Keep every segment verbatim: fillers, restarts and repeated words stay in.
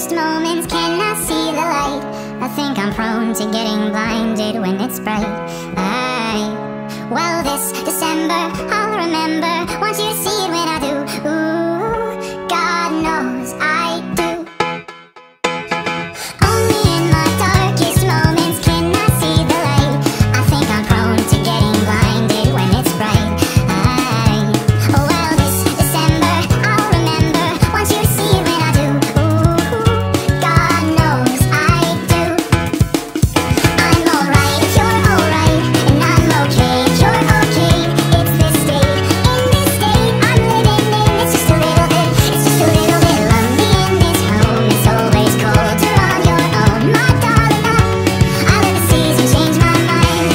darkest moments cannot see the light. I think I'm prone to getting blinded when it's bright. I, well, this December I'll remember. Want you to see it when I do. Ooh, God knows I do. Only in my darkest moments can I see the light. I think I'm prone to getting blinded when it's bright. I, well, this December I'll remember. Want you to see it when I do. Ooh, God knows I do. I'm alright if you're alright, and I'm okay if you're okay. It's this state, in this state I'm living in. It's just a little bit, it's just a little bit lonely in this home. It's always cold, you're on your own, my darling. I, I let the season change my mind.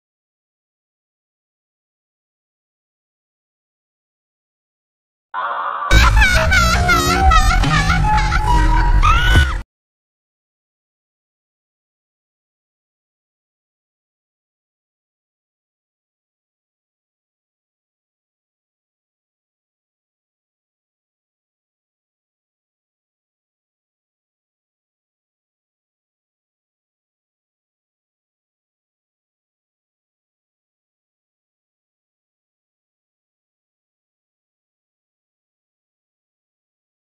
Ah.